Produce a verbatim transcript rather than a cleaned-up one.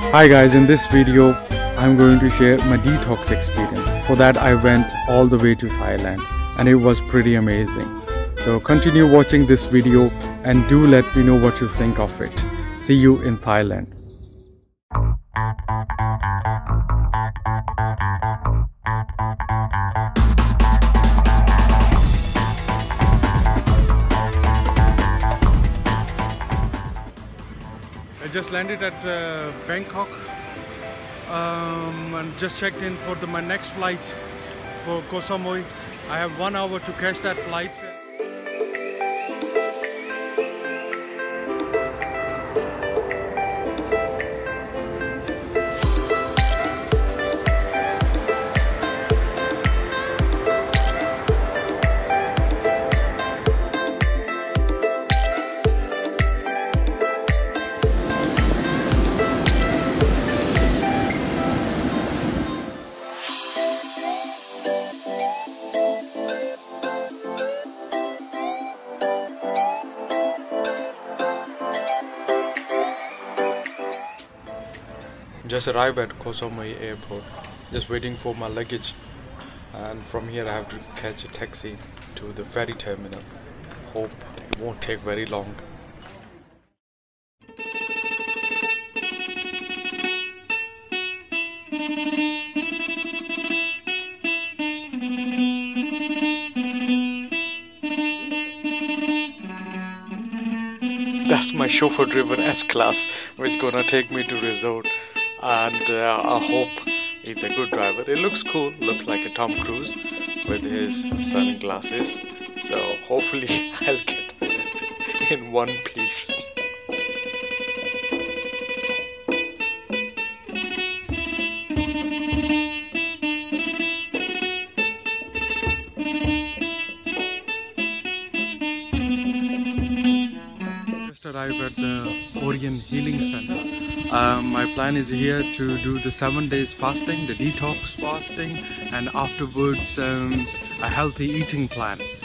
Hi guys, in this video I'm going to share my detox experience. For that I went all the way to Thailand and it was pretty amazing. So continue watching this video and do let me know what you think of it. See you in Thailand. I just landed at uh, Bangkok um, and just checked in for the, my next flight for Koh Samui. I have one hour to catch that flight. Just arrived at Koh Samui airport, just waiting for my luggage, and from here I have to catch a taxi to the ferry terminal. Hope it won't take very long. That's my chauffeur driven S-Class which gonna take me to resort. And uh, I hope he's a good driver. It looks cool, looks like a Tom Cruise with his sunglasses. So hopefully I'll get it in one piece. Just arrived at the Orient Healing Center. Um, my plan is here to do the seven days fasting, the detox fasting, and afterwards um, a healthy eating plan.